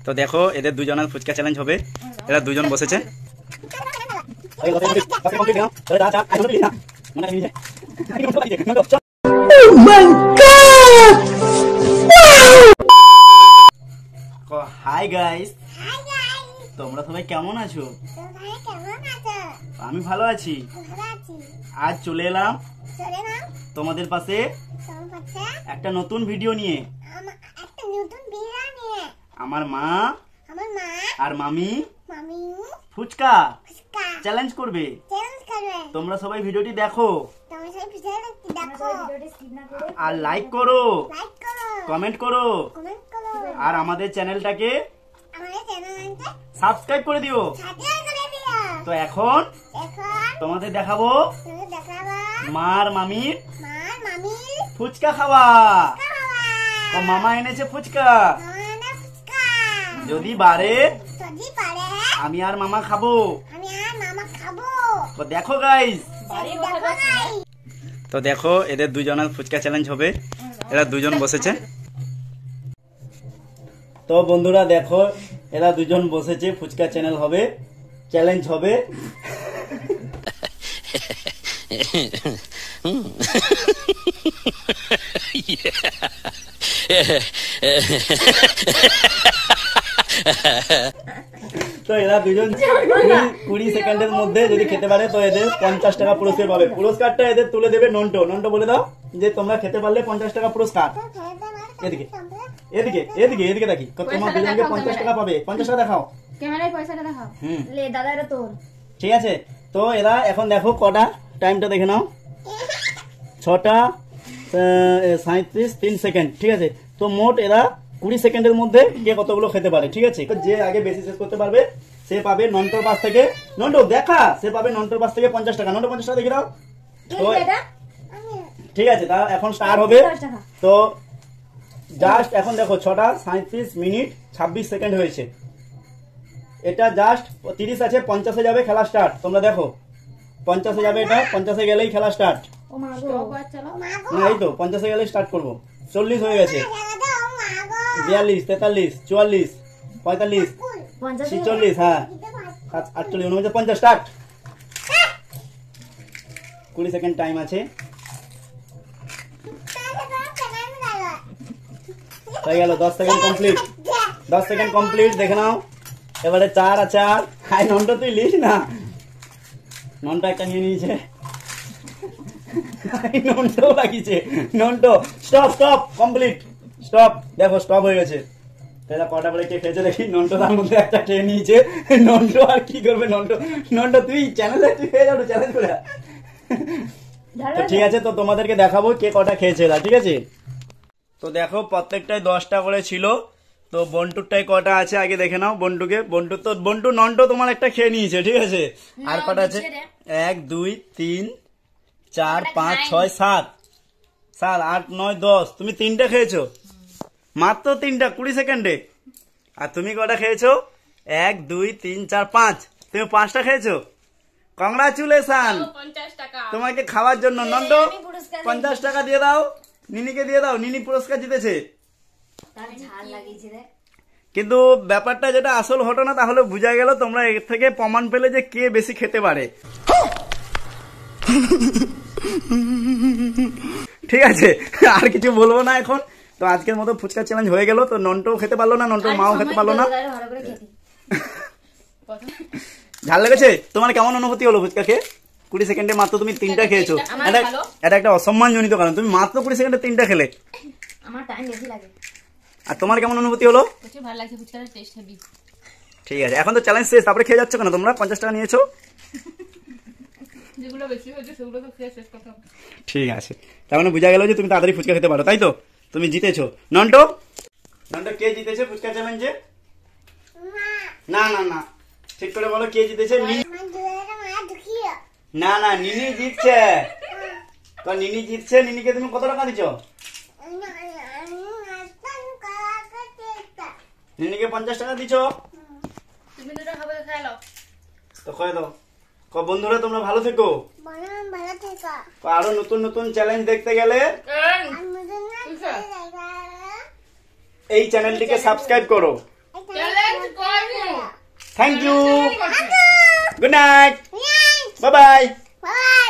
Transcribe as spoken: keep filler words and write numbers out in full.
তো দেখো এদের দুজনের ফুচকা চ্যালেঞ্জ হবে। এরা দুজন বসেছে। হাই গাইস, তোমরা সবাই কেমন আছো? আমি ভালো আছি। আজ চলে এলাম তোমাদের পাশে একটা নতুন ভিডিও নিয়ে। আমার মা আর মামি ফুচকা চ্যালেঞ্জ করবে। তোমরা সবাই ভিডিওটি দেখো আর লাইক করো, কমেন্ট করো আর আমাদের চ্যানেলটাকে সাবস্ক্রাইব করে দিও। তো এখন তোমাদের দেখাবো মার মামির ফুচকা খাওয়া। তো মামা এনেছে ফুচকা, যদি বারে আমি আর মামা খাবো। তো দেখো গাইস, তো দেখো এদের দুজনের ফুচকা চ্যালেঞ্জ হবে। এরা দুজন বসেছে। তো বন্ধুরা দেখো এরা দুজন বসেছে, ফুচকা চ্যানেল হবে, চ্যালেঞ্জ হবে। তো এরা দুজন কুড়ি সেকেন্ডের মধ্যে যদি খেতে পারে তো এদের পঞ্চাশ টাকা পুরস্কার পাবে। পুরস্কারটা এদের তুলে দেবে নন্টো। নন্টো বলে দাও যে তোমরা খেতে পারলে পঞ্চাশ টাকা পুরস্কার। এদিকে এদিকে এদিকে এদিকে দেখি, তোমার দুজনকে পঞ্চাশ টাকা পাবে। পঞ্চাশ টাকা দেখাও, ক্যামেরায় পয়সাটা দেখাও। হুম লে দাদা, এটা তোর। ঠিক আছে। তো এরা এখন দেখো কটা, টাইমটা দেখে নাও, ছটা সাঁত্রিশ তিন সেকেন্ড। ঠিক আছে, তো মোট এরা কুড়ি সেকেন্ডের মধ্যে কে কতগুলো খেতে পারে। ঠিক আছে, যে আগে বেশি শেষ করতে পারবে সে পাবে নন্টোর পাশ থেকে, নন্টো দেখা, সে পাবে নন্টোর পাশ থেকে পঞ্চাশ টাকা। নন্টো পঞ্চাশ টাকা দেখে দাও। ঠিক আছে, তা এখন স্টার্ট হবে। তো জাস্ট এখন দেখো ছটা সাঁত্রিশ মিনিট ছাব্বিশ সেকেন্ড হয়েছে। এটা জাস্ট তিরিশ আছে, পঞ্চাশে যাবে, খেলা স্টার্ট। তোমরা দেখো পঞ্চাশে যাবে, এটা পঞ্চাশে গেলেই খেলা স্টার্ট। না এই তো পঞ্চাশে গেলেই স্টার্ট করবো। চল্লিশ হয়ে গেছে, বিয়াল্লিশ, তেতাল্লিশ, চুয়াল্লিশ, পঁয়তাল্লিশ, ছিচল্লিশ, হ্যাঁ আটচল্লিশ, উনপঞ্চাশ, পঞ্চাশ, স্টার্ট। কুড়ি সেকেন্ড টাইম আছে। হয়ে গেল, দশ সেকেন্ড কমপ্লিট, দশ সেকেন্ড কমপ্লিট। দেখে নাও এবারে চার আছে। আর হাই নন্টো তুই লিস না, নন্টো একটা নিয়ে নিয়েছে, নন্টো লাগিয়েছে। নন্টো স্টপ স্টপ কমপ্লিট স্টপ। দেখো স্টপ হয়ে গেছে। তাহলে কটা করে কে খেয়েছে দেখি। নন্টো তার মধ্যে একটা খেয়ে নিয়েছে। নন্টো আর কি করবে? নন্টো নন্টো তুই চ্যানেলে তুই খেয়ে যাবো চ্যালেঞ্জ করে। তো ঠিক আছে, তো তোমাদেরকে দেখাবো কে কটা খেয়েছে এরা। ঠিক আছে, তো দেখো প্রত্যেকটাই দশটা করে ছিল। তো বন্টুরটাই কটা আছে আগে দেখে নাও। বন্টুকে, বন্টু তো বন্টু নন্টো তোমার একটা খেয়ে নিয়েছে। ঠিক আছে, আর কটা আছে? এক দুই তিন চার পাঁচ ছয় সাত, সাত আট নয় দশ। তুমি তিনটা খেয়েছো, মাত্র তিনটা, কুড়ি সেকেন্ডে। আর তুমি কটা খেয়েছো? এক দুই তিন চার পাঁচ, তুমি পাঁচটা খেয়েছো। কংগ্রাচুলেশন, তোমাকে খাওয়ার জন্য নন্টো পঞ্চাশ টাকা দিয়ে দাও। নিনিকে দিয়ে দাও, নিনি পুরস্কার জিতেছে। কিন্তু ব্যাপারটা যেটা আসল ঘটনা, তাহলে বোঝা গেল, তোমরা এর থেকে প্রমাণ পেলে যে কে বেশি খেতে পারে। ঠিক আছে, আর কিছু বলবো না এখন। তো আজকের মতো ফুচকা চ্যালেঞ্জ হয়ে গেল। তো নন্টো খেতে পারলো না, নন্টোর মাও খেতে পারলো না। ঝাল লেগেছে? তোমার কেমন অনুভূতি হলো ফুচকা খেয়ে? কুড়ি সেকেন্ডে মাত্র তুমি তিনটা খেয়েছো। এটা একটা অসম্মানজনিত কারণ, তুমি মাত্র কুড়ি সেকেন্ডে তিনটা খেলে। আর তোমার কেমন অনুভূতি হলো? ঠিক আছে, এখন তো চ্যালেঞ্জ শেষ, তারপরে খেয়ে যাচ্ছ কেন তোমরা? পঞ্চাশ টাকা নিয়েছো। ঠিক আছে, তার মানে বোঝা গেল যে তুমি তাড়াতাড়ি ফুচকা খেতে পারো, তাই তো? তুমি জিতেছো। নন্টো, নন্টো কে জিতেছে ফুচকা চ্যালেঞ্জে? না না না, ঠিক করে বলো কে জিতেছে। না না, নিনি জিতছে। তো নিনি জিতছে, নিনিকে তুমি কত টাকা দিচ্ছ? নিনিকে পঞ্চাশ টাকা দিচ্ছ। তো খাই দাও। বন্ধুরা তোমরা ভালো থেকো, আরো নতুন নতুন চ্যালেঞ্জ দেখতে গেলে এই চ্যানেলটিকে সাবস্ক্রাইব করো। থ্যাংক ইউ টাটাটাই করছে। Good night Bye. Bye bye Bye.